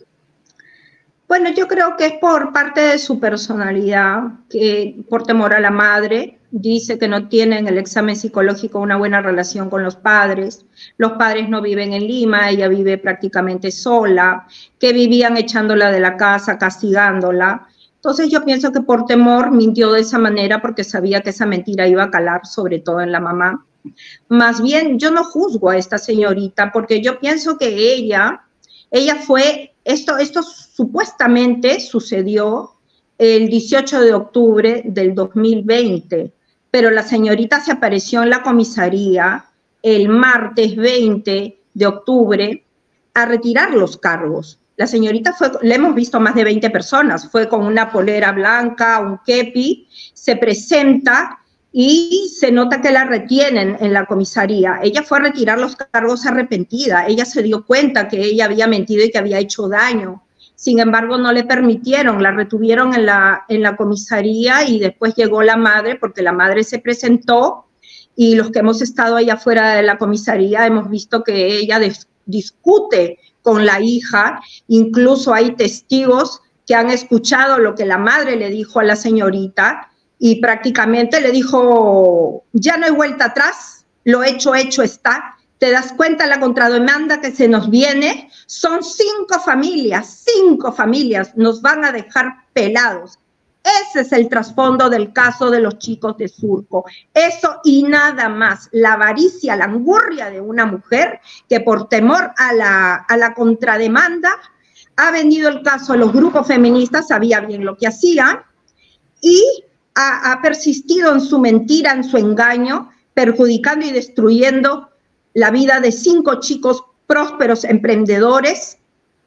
Bueno, yo creo que es por parte de su personalidad, que por temor a la madre, dice que no tiene en el examen psicológico una buena relación con los padres, los padres no viven en Lima, ella vive prácticamente sola, que vivían echándola de la casa, castigándola. Entonces yo pienso que por temor mintió de esa manera porque sabía que esa mentira iba a calar sobre todo en la mamá. Más bien, yo no juzgo a esta señorita porque yo pienso que ella, ella fue, esto, esto supuestamente sucedió el dieciocho de octubre del dos mil veinte, pero la señorita se apareció en la comisaría el martes veinte de octubre a retirar los cargos. La señorita fue, le hemos visto más de veinte personas, fue con una polera blanca, un kepi, se presenta y se nota que la retienen en la comisaría. Ella fue a retirar los cargos arrepentida, ella se dio cuenta que ella había mentido y que había hecho daño. Sin embargo, no le permitieron, la retuvieron en la, en la comisaría y después llegó la madre, porque la madre se presentó y los que hemos estado allá afuera de la comisaría hemos visto que ella discute con la hija, incluso hay testigos que han escuchado lo que la madre le dijo a la señorita y prácticamente le dijo, ya no hay vuelta atrás, lo hecho, hecho está. ¿Te das cuenta la contrademanda que se nos viene? Son cinco familias, cinco familias nos van a dejar pelados. Ese es el trasfondo del caso de los chicos de Surco. Eso y nada más. La avaricia, la angurria de una mujer que por temor a la, a la contrademanda ha vendido el caso a los grupos feministas, sabía bien lo que hacían y ha, ha persistido en su mentira, en su engaño, perjudicando y destruyendo la vida de cinco chicos prósperos emprendedores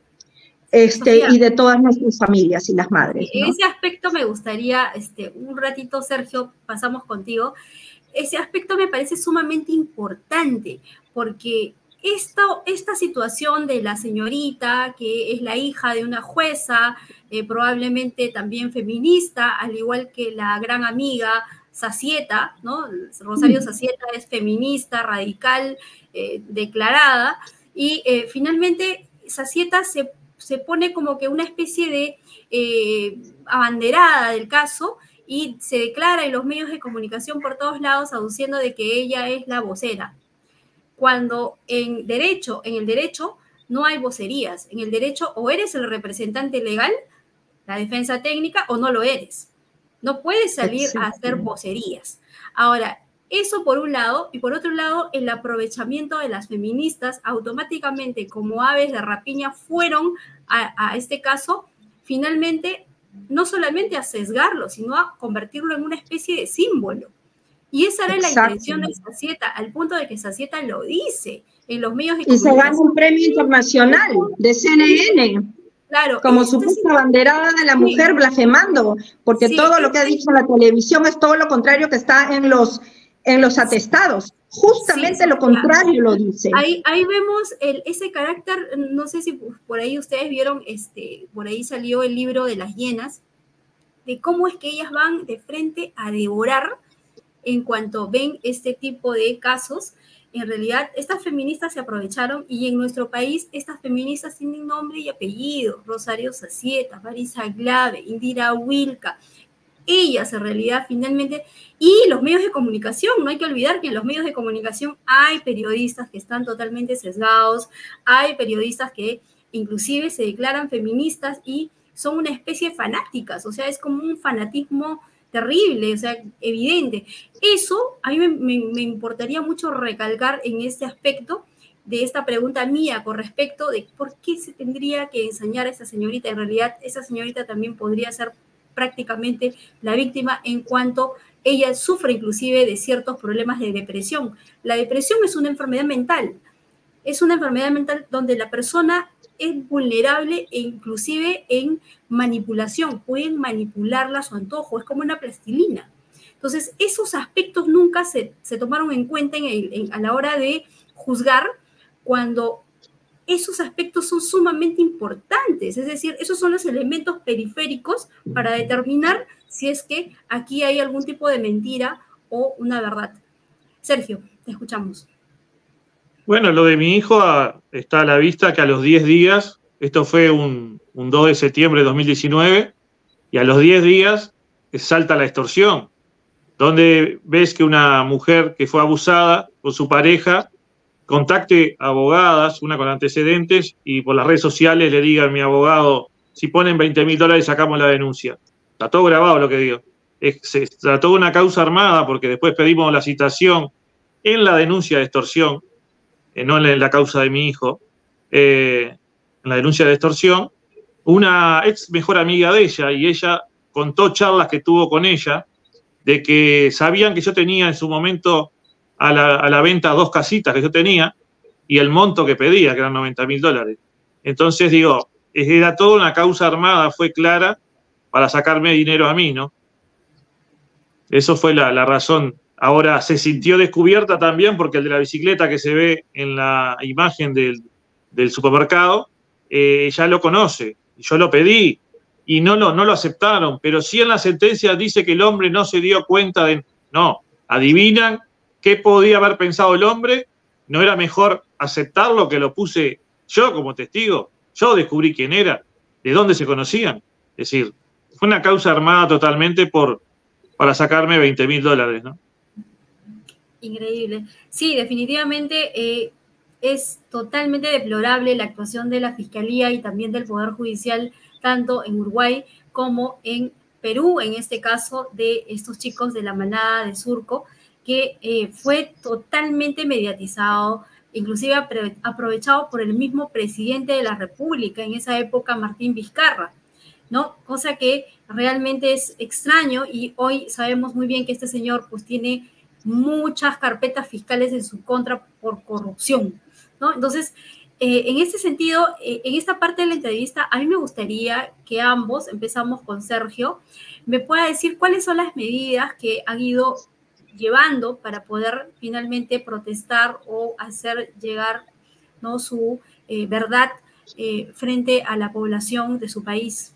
este, y de todas nuestras familias y las madres, ¿no? Ese aspecto me gustaría, este, un ratito, Sergio, pasamos contigo. Ese aspecto me parece sumamente importante porque esto, esta situación de la señorita, que es la hija de una jueza, eh, probablemente también feminista, al igual que la gran amiga Zacieta, ¿no? Rosario Zacieta es feminista, radical, eh, declarada, y eh, finalmente Zacieta se, se pone como que una especie de eh, abanderada del caso y se declara en los medios de comunicación por todos lados aduciendo de que ella es la vocera, cuando en derecho, en el derecho no hay vocerías, en el derecho o eres el representante legal, la defensa técnica, o no lo eres. No puedes salir a hacer vocerías. Ahora, eso por un lado, y por otro lado, el aprovechamiento de las feministas automáticamente como aves de rapiña fueron a, a este caso, finalmente, no solamente a sesgarlo, sino a convertirlo en una especie de símbolo. Y esa era Exacto. la intención de Zacieta, al punto de que Zacieta lo dice en los medios de comunicación. Y se gana un premio internacional de C N N. Claro, como supuesta sí. banderada de la mujer sí. blasfemando, porque sí, todo lo que ha dicho en la televisión es todo lo contrario que está en los, en los atestados. Justamente sí, lo contrario claro. lo dice. Ahí, ahí vemos el, ese carácter, no sé si por ahí ustedes vieron, este, por ahí salió el libro de las hienas, de cómo es que ellas van de frente a devorar en cuanto ven este tipo de casos. En realidad, estas feministas se aprovecharon y en nuestro país estas feministas tienen nombre y apellido. Rosario Zacieta, Marisa Glave, Indira Wilca. Ellas en realidad finalmente, y los medios de comunicación, no hay que olvidar que en los medios de comunicación hay periodistas que están totalmente sesgados, hay periodistas que inclusive se declaran feministas y son una especie de fanáticas, o sea, es como un fanatismo terrible, o sea, evidente. Eso a mí me, me, me importaría mucho recalcar en este aspecto de esta pregunta mía con respecto de por qué se tendría que ensañar a esa señorita. En realidad, esa señorita también podría ser prácticamente la víctima en cuanto ella sufre inclusive de ciertos problemas de depresión. La depresión es una enfermedad mental, es una enfermedad mental donde la persona es vulnerable e inclusive en manipulación, pueden manipularla a su antojo, es como una plastilina. Entonces, esos aspectos nunca se, se tomaron en cuenta en el, en, a la hora de juzgar, cuando esos aspectos son sumamente importantes, es decir, esos son los elementos periféricos para determinar si es que aquí hay algún tipo de mentira o una verdad. Sergio, te escuchamos. Bueno, lo de mi hijo a, está a la vista que a los diez días, esto fue un, un dos de septiembre de dos mil diecinueve, y a los diez días salta la extorsión, donde ves que una mujer que fue abusada por su pareja contacte abogadas, una con antecedentes, y por las redes sociales le diga a mi abogado, si ponen veinte mil dólares sacamos la denuncia. Está todo grabado lo que digo. Es, se trató de una causa armada porque después pedimos la citación en la denuncia de extorsión, eh, no en la causa de mi hijo, eh, en la denuncia de extorsión, una ex mejor amiga de ella, y ella contó charlas que tuvo con ella, de que sabían que yo tenía en su momento a la, a la venta dos casitas que yo tenía y el monto que pedía, que eran noventa mil dólares. Entonces, digo, era toda una causa armada, fue clara, para sacarme dinero a mí, ¿no? Eso fue la, la razón. Ahora, se sintió descubierta también porque el de la bicicleta que se ve en la imagen del, del supermercado, eh, ya lo conoce. Yo lo pedí y no lo, no lo aceptaron, pero sí en la sentencia dice que el hombre no se dio cuenta de... No, adivinan qué podía haber pensado el hombre. ¿No era mejor aceptarlo, que lo puse yo como testigo? Yo descubrí quién era, de dónde se conocían. Es decir, fue una causa armada totalmente por, para sacarme veinte mil dólares, ¿no? Increíble. Sí, definitivamente eh, es totalmente deplorable la actuación de la Fiscalía y también del Poder Judicial, tanto en Uruguay como en Perú, en este caso de estos chicos de la manada de Surco, que eh, fue totalmente mediatizado, inclusive aprovechado por el mismo presidente de la República en esa época, Martín Vizcarra, ¿no? Cosa que realmente es extraño, y hoy sabemos muy bien que este señor pues tiene muchas carpetas fiscales en su contra por corrupción, ¿no? Entonces, eh, en ese sentido, eh, en esta parte de la entrevista, a mí me gustaría que ambos, empezamos con Sergio, me pueda decir cuáles son las medidas que han ido llevando para poder finalmente protestar o hacer llegar, ¿no?, su eh, verdad eh, frente a la población de su país.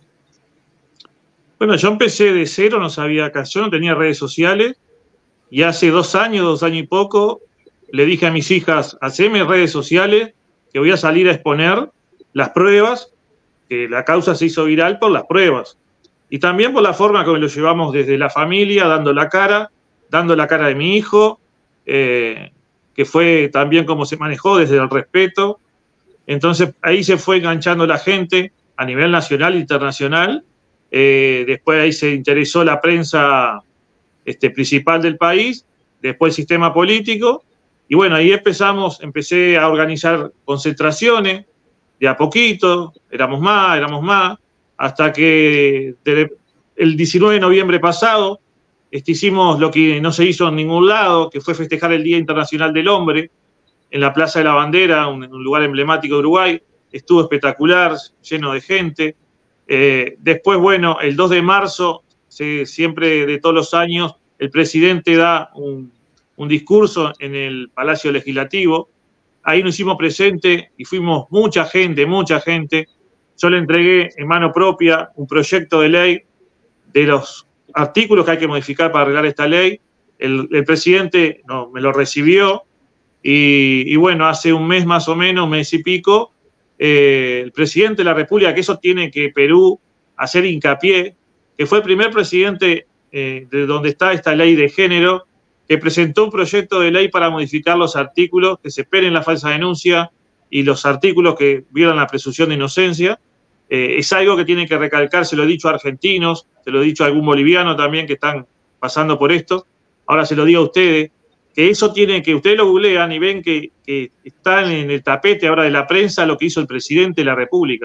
Bueno, yo empecé de cero, no sabía casi, yo no tenía redes sociales, y hace dos años, dos años y poco, le dije a mis hijas, haceme redes sociales, que voy a salir a exponer las pruebas, que la causa se hizo viral por las pruebas, y también por la forma como lo llevamos desde la familia, dando la cara, dando la cara de mi hijo, eh, que fue también como se manejó desde el respeto. Entonces ahí se fue enganchando la gente a nivel nacional e internacional. Eh, después ahí se interesó la prensa este, principal del país, después el sistema político, y bueno, ahí empezamos, empecé a organizar concentraciones, de a poquito, éramos más, éramos más, hasta que el diecinueve de noviembre pasado este, hicimos lo que no se hizo en ningún lado, que fue festejar el Día Internacional del Hombre en la Plaza de la Bandera, un, un lugar emblemático de Uruguay. Estuvo espectacular, lleno de gente. Eh, después, bueno, el dos de marzo, se, siempre de todos los años, el presidente da un, un discurso en el Palacio Legislativo. Ahí nos hicimos presente y fuimos mucha gente, mucha gente. Yo le entregué en mano propia un proyecto de ley de los artículos que hay que modificar para arreglar esta ley. El, el presidente no, me lo recibió y, y bueno, hace un mes más o menos, mes y pico, eh, el presidente de la República, que eso tiene que Perú hacer hincapié, que fue el primer presidente eh, de donde está esta ley de género, que presentó un proyecto de ley para modificar los artículos que separen la falsa denuncia y los artículos que violan la presunción de inocencia. Eh, es algo que tiene que recalcar, se lo he dicho a argentinos, se lo he dicho a algún boliviano también que están pasando por esto. Ahora se lo digo a ustedes, que eso tiene que, ustedes lo googlean y ven que, que están en el tapete ahora de la prensa lo que hizo el presidente de la República.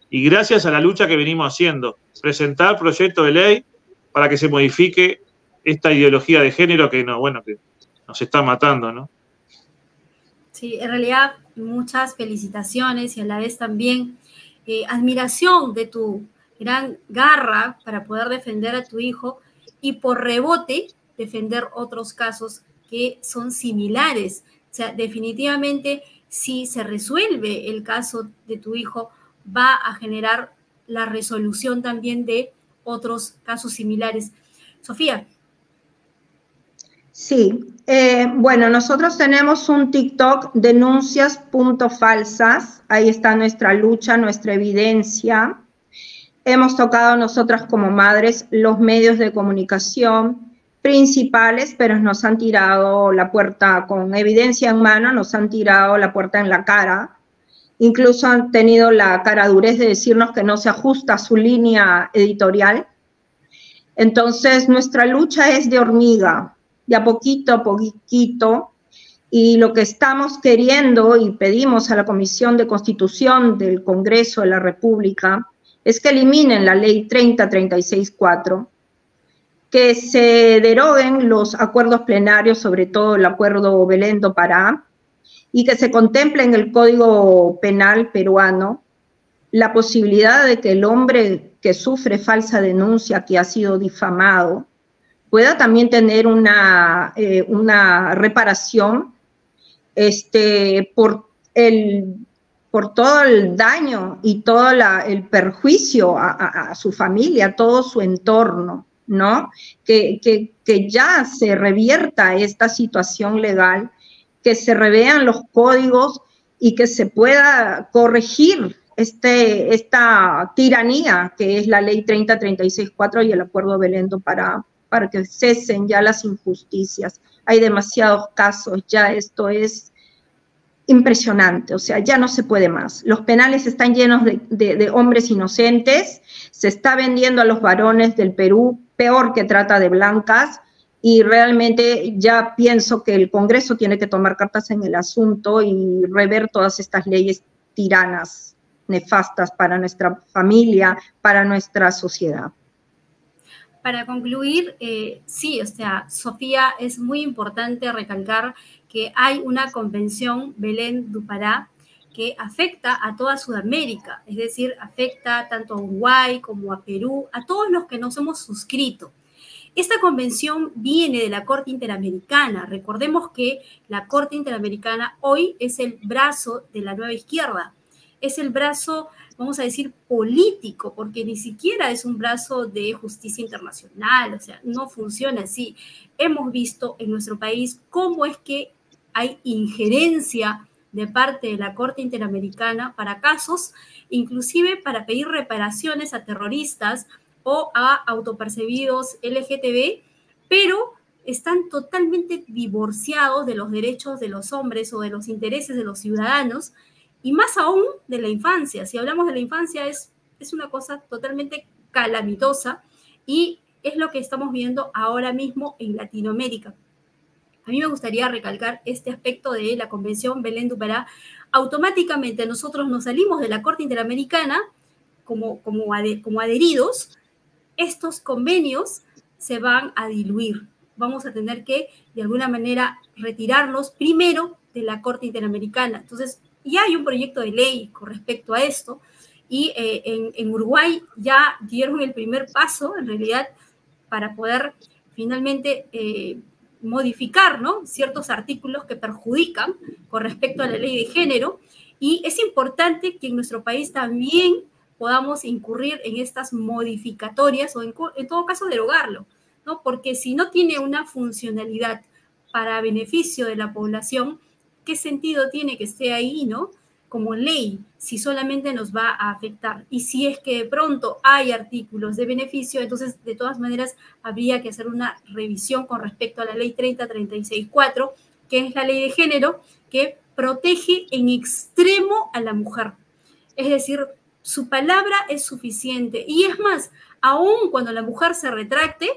y gracias a la lucha que venimos haciendo, presentar proyectos de ley para que se modifique esta ideología de género que, no, bueno, que nos está matando, ¿no? Sí, en realidad muchas felicitaciones y a la vez también eh, admiración de tu gran garra para poder defender a tu hijo y por rebote defender otros casos que son similares. O sea, definitivamente si se resuelve el caso de tu hijo, va a generar la resolución también de otros casos similares. Sofía. Sí, eh, bueno, nosotros tenemos un TikTok, denuncias punto falsas, ahí está nuestra lucha, nuestra evidencia. Hemos tocado nosotras como madres los medios de comunicación principales, pero nos han tirado la puerta con evidencia en mano, nos han tirado la puerta en la cara. Incluso han tenido la caradurez de decirnos que no se ajusta a su línea editorial. Entonces, nuestra lucha es de hormiga, de a poquito a poquito, y lo que estamos queriendo y pedimos a la Comisión de Constitución del Congreso de la República es que eliminen la ley treinta treinta y seis cuatro, que se deroguen los acuerdos plenarios, sobre todo el acuerdo Belén do Pará, y que se contemple en el Código Penal peruano la posibilidad de que el hombre que sufre falsa denuncia, que ha sido difamado, pueda también tener una, eh, una reparación este, por, el, por todo el daño y todo la, el perjuicio a, a, a su familia, a todo su entorno, ¿no? Que, que, que ya se revierta esta situación legal, que se revean los códigos y que se pueda corregir este, esta tiranía que es la ley treinta treinta y seis cuatro y el acuerdo Belén do Pará, para que cesen ya las injusticias. Hay demasiados casos, ya esto es impresionante, o sea, ya no se puede más. Los penales están llenos de, de, de hombres inocentes, se está vendiendo a los varones del Perú, peor que trata de blancas, y realmente ya pienso que el Congreso tiene que tomar cartas en el asunto y rever todas estas leyes tiranas, nefastas para nuestra familia, para nuestra sociedad. Para concluir, eh, sí, o sea, Sofía, es muy importante recalcar que hay una convención Belén do Pará que afecta a toda Sudamérica, es decir, afecta tanto a Uruguay como a Perú, a todos los que nos hemos suscrito. Esta convención viene de la Corte Interamericana. Recordemos que la Corte Interamericana hoy es el brazo de la nueva izquierda, es el brazo, vamos a decir, político, porque ni siquiera es un brazo de justicia internacional, o sea, no funciona así. Hemos visto en nuestro país cómo es que hay injerencia de parte de la Corte Interamericana para casos, inclusive para pedir reparaciones a terroristas o a autopercibidos L G T B, pero están totalmente divorciados de los derechos de los hombres o de los intereses de los ciudadanos, y más aún de la infancia. Si hablamos de la infancia, es, es una cosa totalmente calamitosa y es lo que estamos viendo ahora mismo en Latinoamérica. A mí me gustaría recalcar este aspecto de la Convención Belén do Pará. Automáticamente nosotros nos salimos de la Corte Interamericana como, como, ade, como adheridos. Estos convenios se van a diluir. Vamos a tener que, de alguna manera, retirarlos primero de la Corte Interamericana. Entonces, ya hay un proyecto de ley con respecto a esto y eh, en, en Uruguay ya dieron el primer paso, en realidad, para poder finalmente eh, modificar, ¿no?, ciertos artículos que perjudican con respecto a la ley de género, y es importante que en nuestro país también podamos incurrir en estas modificatorias o en, en todo caso derogarlo, ¿no? Porque si no tiene una funcionalidad para beneficio de la población, ¿qué sentido tiene que esté ahí, ¿no?, como ley, si solamente nos va a afectar? Y si es que de pronto hay artículos de beneficio, entonces de todas maneras habría que hacer una revisión con respecto a la ley treinta treinta y seis cuatro, que es la ley de género que protege en extremo a la mujer. Es decir, su palabra es suficiente. Y es más, aún cuando la mujer se retracte,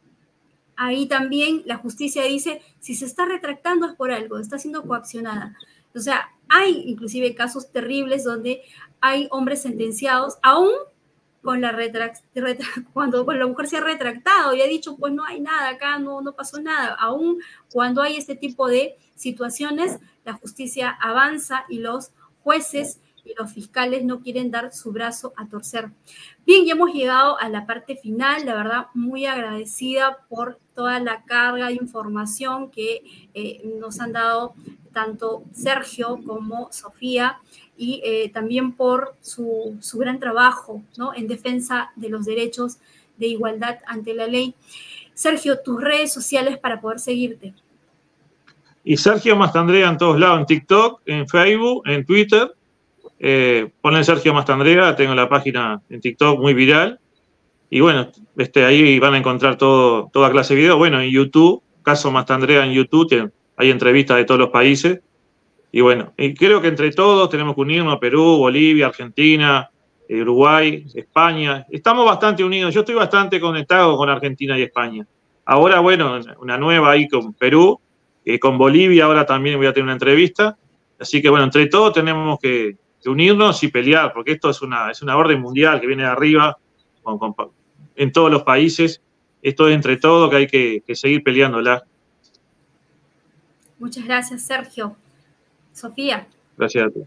ahí también la justicia dice, si se está retractando es por algo, está siendo coaccionada. O sea, hay inclusive casos terribles donde hay hombres sentenciados aún con la retrac retra cuando, cuando la mujer se ha retractado y ha dicho, pues no hay nada acá, no, no pasó nada. Aún cuando hay este tipo de situaciones, la justicia avanza y los jueces y los fiscales no quieren dar su brazo a torcer. Bien, ya hemos llegado a la parte final, la verdad muy agradecida por toda la carga de información que eh, nos han dado tanto Sergio como Sofía, y eh, también por su, su gran trabajo, ¿no?, en defensa de los derechos de igualdad ante la ley. Sergio, tus redes sociales para poder seguirte. Y Sergio Mastandrea en todos lados, en TikTok, en Facebook, en Twitter. Eh, ponen Sergio Mastandrea, tengo la página en TikTok muy viral. Y bueno, este, ahí van a encontrar todo, toda clase de videos. Bueno, en YouTube, Caso Mastandrea en YouTube, hay entrevistas de todos los países. Y bueno, y creo que entre todos tenemos que unirnos, Perú, Bolivia, Argentina, Uruguay, España. Estamos bastante unidos. Yo estoy bastante conectado con Argentina y España. Ahora, bueno, una nueva ahí con Perú, eh, con Bolivia ahora también voy a tener una entrevista. Así que bueno, entre todos tenemos que, que unirnos y pelear, porque esto es una, es una orden mundial que viene de arriba con, con, en todos los países. Esto es entre todos que hay que, que seguir peleándola. Muchas gracias, Sergio. Sofía. Gracias a ti.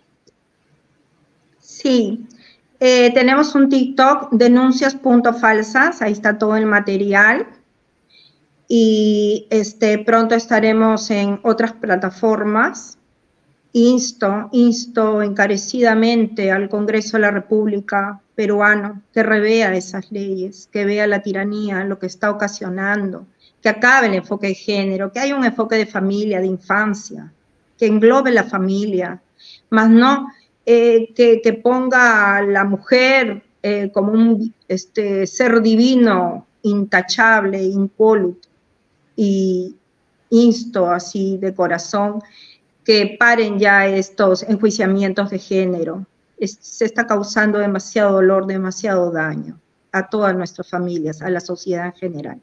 Sí, eh, tenemos un TikTok, denuncias punto falsas, ahí está todo el material. Y este, pronto estaremos en otras plataformas. Insto, insto encarecidamente al Congreso de la República peruano que revea esas leyes, que vea la tiranía, lo que está ocasionando, que acabe el enfoque de género, que haya un enfoque de familia, de infancia, que englobe la familia, más no eh, que, que ponga a la mujer eh, como un este, ser divino, intachable, incóluto. Y insto así de corazón que paren ya estos enjuiciamientos de género. Es, se está causando demasiado dolor, demasiado daño a todas nuestras familias, a la sociedad en general.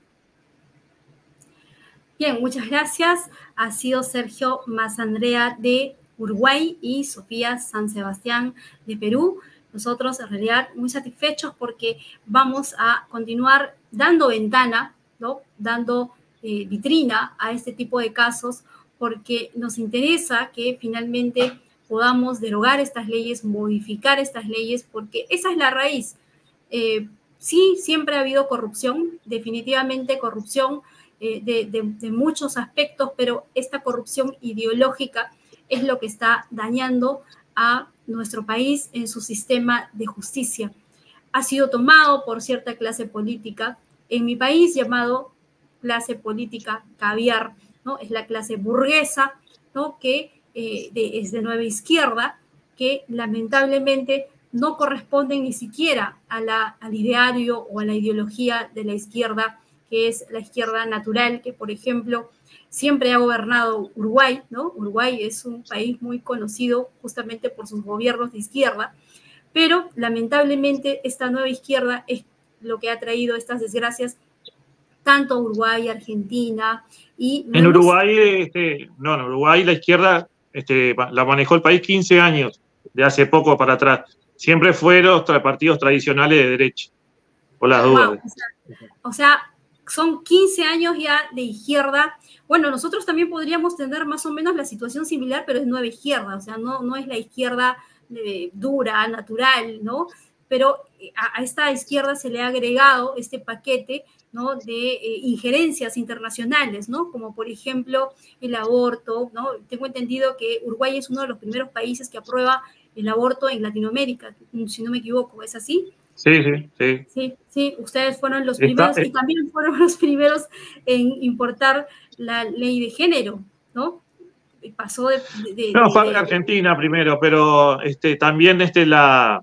Bien, muchas gracias. Ha sido Sergio Mastandrea de Uruguay y Sofía San Sebastián de Perú. Nosotros en realidad muy satisfechos porque vamos a continuar dando ventana, ¿no?, dando eh, vitrina a este tipo de casos, porque nos interesa que finalmente podamos derogar estas leyes, modificar estas leyes, porque esa es la raíz. Eh, sí, siempre ha habido corrupción, definitivamente corrupción, Eh, de, de, de muchos aspectos, pero esta corrupción ideológica es lo que está dañando a nuestro país en su sistema de justicia. Ha sido tomado por cierta clase política en mi país llamado clase política caviar, ¿no? Es la clase burguesa, ¿no?, que eh, de, es de nueva izquierda, que lamentablemente no corresponden ni siquiera a la, al ideario o a la ideología de la izquierda, que es la izquierda natural, que por ejemplo siempre ha gobernado Uruguay, ¿no? Uruguay es un país muy conocido justamente por sus gobiernos de izquierda, pero lamentablemente esta nueva izquierda es lo que ha traído estas desgracias tanto a Uruguay, Argentina y... En Uruguay, este, no, en Uruguay la izquierda este, la manejó el país quince años, de hace poco para atrás. Siempre fueron partidos tradicionales de derecha, por las dudas. Wow, o sea, o sea son quince años ya de izquierda. Bueno, nosotros también podríamos tener más o menos la situación similar, pero es nueva izquierda, o sea, no, no es la izquierda eh, dura, natural, ¿no? Pero a, a esta izquierda se le ha agregado este paquete, ¿no?, de eh, injerencias internacionales, ¿no?, como por ejemplo el aborto, ¿no? Tengo entendido que Uruguay es uno de los primeros países que aprueba el aborto en Latinoamérica, si no me equivoco, ¿es así? Sí, sí, sí. Sí, sí, ustedes fueron los primeros Está, eh, y también fueron los primeros en importar la ley de género, ¿no? Pasó de... de, de no, fue de, de, Argentina primero, pero este, también este, la,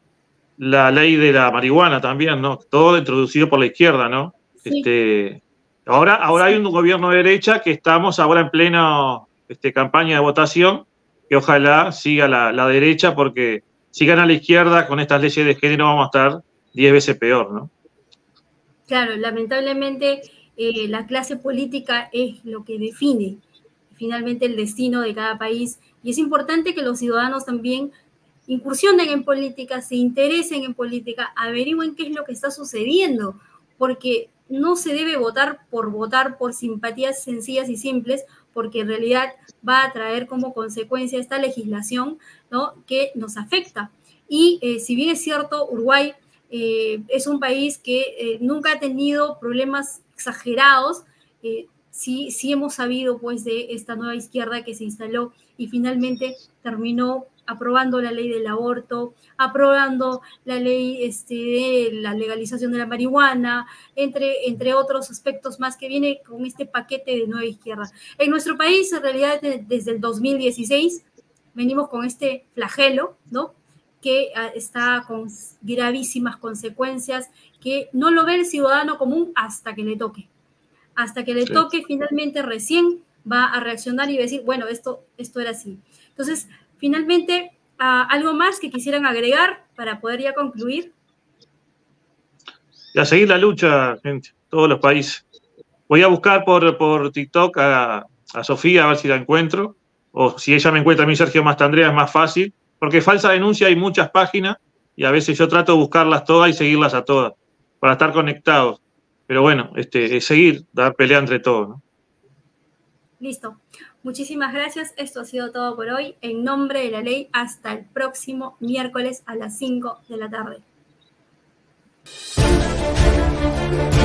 la ley de la marihuana también, ¿no? Todo introducido por la izquierda, ¿no? Sí. Este, ahora ahora sí. Hay un gobierno de derecha que estamos ahora en plena este, campaña de votación, que ojalá siga la, la derecha, porque si gana la izquierda con estas leyes de género vamos a estar diez veces peor, ¿no? Claro, lamentablemente eh, la clase política es lo que define finalmente el destino de cada país Y es importante que los ciudadanos también incursionen en política, se interesen en política, averigüen qué es lo que está sucediendo, porque no se debe votar por votar, por simpatías sencillas y simples, porque en realidad va a traer como consecuencia esta legislación, ¿no?, que nos afecta. Y eh, si bien es cierto, Uruguay eh, es un país que eh, nunca ha tenido problemas exagerados, eh, sí, sí hemos sabido pues de esta nueva izquierda que se instaló y finalmente terminó aprobando la ley del aborto, aprobando la ley este, de la legalización de la marihuana, entre, entre otros aspectos más que viene con este paquete de nueva izquierda. En nuestro país, en realidad, desde el dos mil dieciséis, venimos con este flagelo, ¿no?, que está con gravísimas consecuencias, que no lo ve el ciudadano común hasta que le toque. Hasta que le sí. toque, finalmente recién va a reaccionar y decir, bueno, esto, esto era así. Entonces, finalmente, uh, ¿algo más que quisieran agregar para poder ya concluir? Y a seguir la lucha, gente, todos los países. Voy a buscar por, por TikTok a, a Sofía, a ver si la encuentro, o si ella me encuentra a mí, Sergio Mastandrea, es más fácil, porque falsa denuncia hay muchas páginas y a veces yo trato de buscarlas todas y seguirlas a todas, para estar conectados. Pero bueno, este, es seguir, dar pelea entre todos, ¿no? Listo. Muchísimas gracias. Esto ha sido todo por hoy. En nombre de la ley, hasta el próximo miércoles a las cinco de la tarde.